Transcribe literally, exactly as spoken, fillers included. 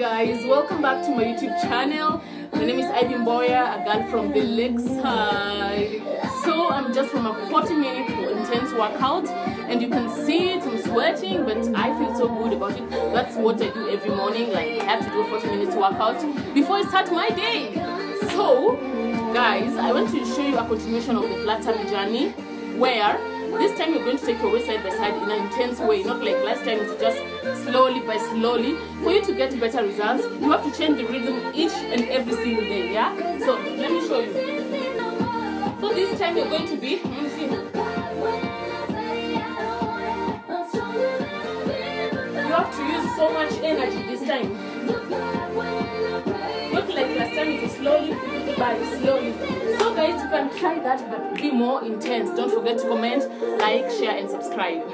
guys, welcome back to my YouTube channel. My name is Ivy Mboya, a girl from the Lakeside. So I'm just from a forty minute intense workout, and you can see it, I'm sweating, but I feel so good about it. That's what I do every morning. Like, I have to do a forty minutes workout before I start my day. So guys, I want to show you a continuation of the flat tummy journey, where this time you're going to take your waist side by side in an intense way, not like last time. It's just slowly by slowly. For you to get better results, you have to change the rhythm each and every single day, yeah? So let me show you. So this time you're going to be, let me see. You have to use so much energy this time. Not like last time, it was slowly, but slowly. So guys, you can try that, but be more intense. Don't forget to comment, like, share, and subscribe.